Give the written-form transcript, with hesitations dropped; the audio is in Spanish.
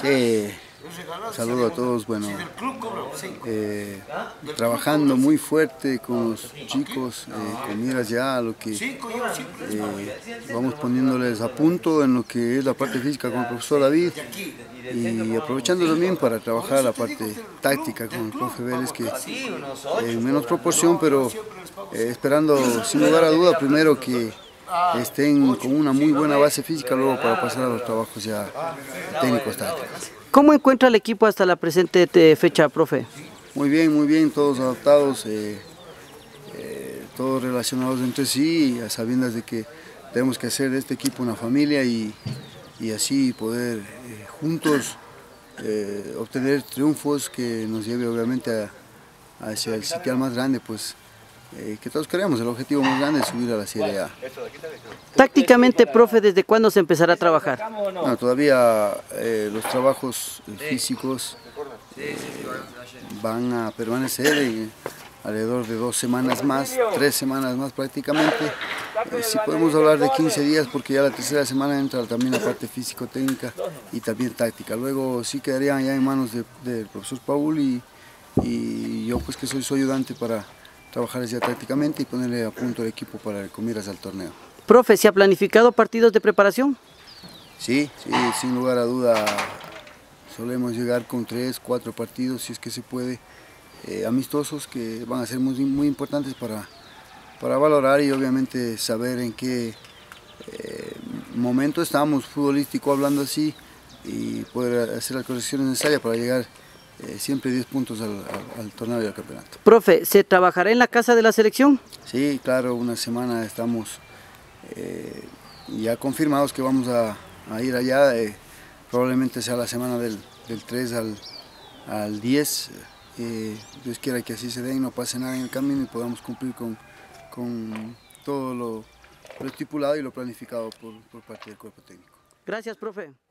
Sí, saludo a todos, bueno, trabajando muy fuerte con los chicos, con miras ya a lo que vamos poniéndoles a punto en lo que es la parte física con el profesor David y aprovechando también para trabajar la parte táctica con el profe Vélez, que en menos proporción, pero esperando sin lugar a duda primero que estén con una muy buena base física luego para pasar a los trabajos ya técnicos tácticos. ¿Cómo encuentra el equipo hasta la presente fecha, profe? Muy bien, todos adaptados, todos relacionados entre sí, a sabiendas de que tenemos que hacer de este equipo una familia y así poder juntos obtener triunfos que nos lleve obviamente hacia el sitial más grande, pues que todos queremos. El objetivo más grande es subir a la Serie A. Tácticamente, profe, ¿desde cuándo se empezará a trabajar? No, todavía los trabajos físicos van a permanecer alrededor de 2 semanas más, 3 semanas más prácticamente. Si podemos hablar de 15 días porque ya la tercera semana entra también la parte físico-técnica y también táctica. Luego sí quedarían ya en manos del profesor Paul y yo pues que soy su ayudante para trabajar ya tácticamente y ponerle a punto el equipo para con miras al torneo. Profe, ¿se ha planificado partidos de preparación? Sí, sin lugar a duda solemos llegar con 3, 4 partidos si es que se puede, amistosos que van a ser muy importantes para valorar y obviamente saber en qué momento estamos futbolístico hablando así y poder hacer las correcciones necesarias para llegar siempre 10 puntos al torneo y al campeonato. Profe, ¿se trabajará en la casa de la selección? Sí, claro, una semana estamos ya confirmados que vamos a ir allá, probablemente sea la semana del 3 al 10, Dios quiera que así se dé y no pase nada en el camino y podamos cumplir con todo lo estipulado y lo planificado por parte del cuerpo técnico. Gracias, profe.